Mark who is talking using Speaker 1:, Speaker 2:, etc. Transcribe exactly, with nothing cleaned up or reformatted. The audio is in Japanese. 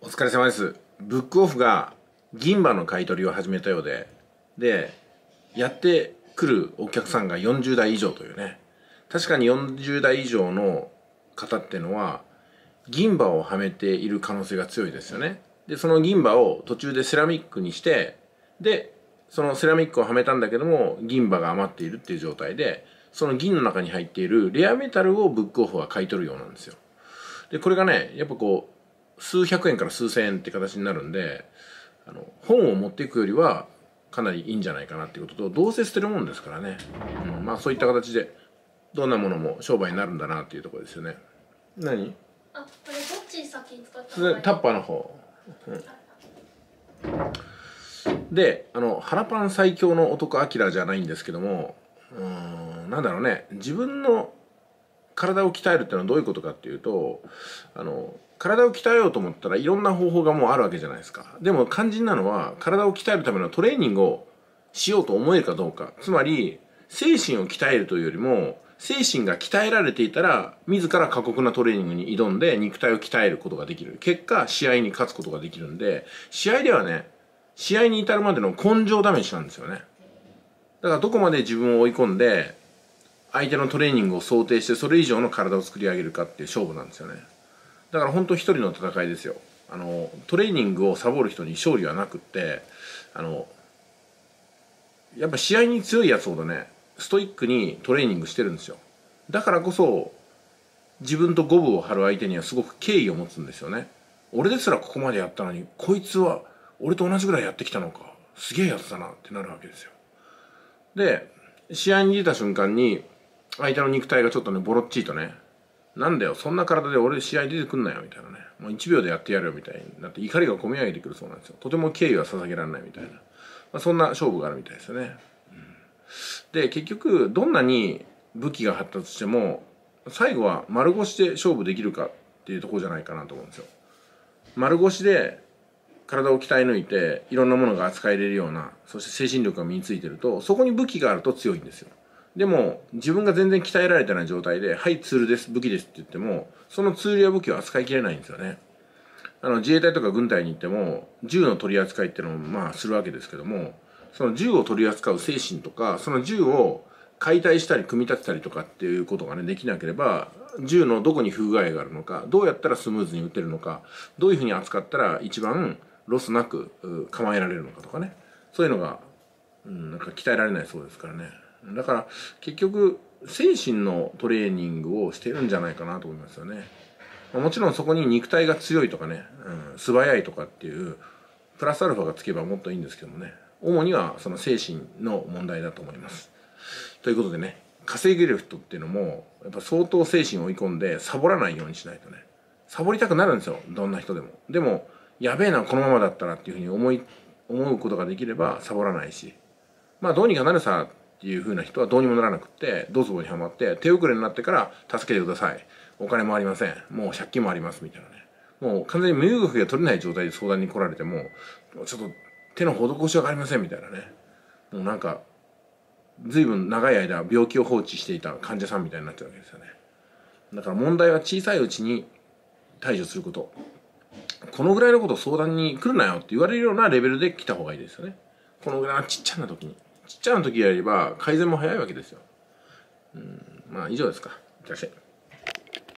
Speaker 1: お疲れ様です。ブックオフが銀歯の買い取りを始めたようで、で、やってくるお客さんがよんじゅうだい以上というね。確かによんじゅうだい以上の方っていうのは、銀歯をはめている可能性が強いですよね。で、その銀歯を途中でセラミックにして、で、そのセラミックをはめたんだけども、銀歯が余っているっていう状態で、その銀の中に入っているレアメタルをブックオフは買い取るようなんですよ。で、これがね、やっぱこう、数百円から数千円って形になるんで、あの本を持っていくよりはかなりいいんじゃないかなっていうことと、どうせ捨てるもんですからね、うん、まあそういった形でどんなものも商売になるんだなっていうところですよね。何？
Speaker 2: あ、これどっち先使った
Speaker 1: それタッパーの方、うん、で、あの腹パン最強の男アキラじゃないんですけども、うーん、なんだろうね、自分の体を鍛えるっていうのはどういうことかっていうと、あの体を鍛えようと思ったらいろんな方法がもうあるわけじゃないですか。でも肝心なのは体を鍛えるためのトレーニングをしようと思えるかどうか。つまり精神を鍛えるというよりも、精神が鍛えられていたら自ら過酷なトレーニングに挑んで肉体を鍛えることができる。結果試合に勝つことができるんで、試合ではね、試合に至るまでの根性試しなんですよね。だからどこまで自分を追い込んで相手のトレーニングを想定してそれ以上の体を作り上げるかっていう勝負なんですよね。だから本当一人の戦いですよ。あのトレーニングをサボる人に勝利はなくって、あのやっぱ試合に強いやつほどね、ストイックにトレーニングしてるんですよ。だからこそ自分と五分を張る相手にはすごく敬意を持つんですよね。俺ですらここまでやったのに、こいつは俺と同じぐらいやってきたのか、すげえやつだなってなるわけですよ。で、試合に出た瞬間に相手の肉体がちょっとねボロっちいとね、なんだよそんな体で俺試合出てくんなよみたいなね、もういちびょうでやってやるよみたいになって怒りが込み上げてくるそうなんですよ。とても敬意は捧げられないみたいな、まあ、そんな勝負があるみたいですよね、うん、で結局どんなに武器が発達しても最後は丸腰で勝負できるかっていうところじゃないかなと思うんですよ。丸腰で体を鍛え抜いていろんなものが扱えれるような、そして精神力が身についてると、そこに武器があると強いんですよ。でも自分が全然鍛えられてない状態で「はいツールです、武器です」って言っても、そのツールや武器を扱いきれないんですよね。あの自衛隊とか軍隊に行っても銃の取り扱いっていうのをまあするわけですけども、その銃を取り扱う精神とか、その銃を解体したり組み立てたりとかっていうことがねできなければ、銃のどこに不具合があるのか、どうやったらスムーズに撃てるのか、どういうふうに扱ったら一番ロスなく構えられるのかとかね、そういうのが、うん、なんか鍛えられないそうですからね。だから結局精神のトレーニングをしてるんじゃないかなと思いますよね。もちろんそこに肉体が強いとかね、うん、素早いとかっていうプラスアルファがつけばもっといいんですけどもね、主にはその精神の問題だと思います。ということでね、稼げる人っていうのもやっぱ相当精神を追い込んでサボらないようにしないとね、サボりたくなるんですよ、どんな人でも。でもやべえなこのままだったらっていうふうに思い思うことができればサボらないし、まあどうにかなるさっていう風な人はどうにもならなくって、ドツボにはまって手遅れになってから助けてください、お金もありません、もう借金もありますみたいなね、もう完全に身動きが取れない状態で相談に来られてもちょっと手の施しがありませんみたいなね、もうなんか随分長い間病気を放置していた患者さんみたいになっちゃうわけですよね。だから問題は小さいうちに対処すること。このぐらいのことを相談に来るなよって言われるようなレベルで来た方がいいですよね。このぐらいのちっちゃな時に、ちっちゃな時やれば改善も早いわけですよ。うん、まあ以上ですか。いってらっしゃい。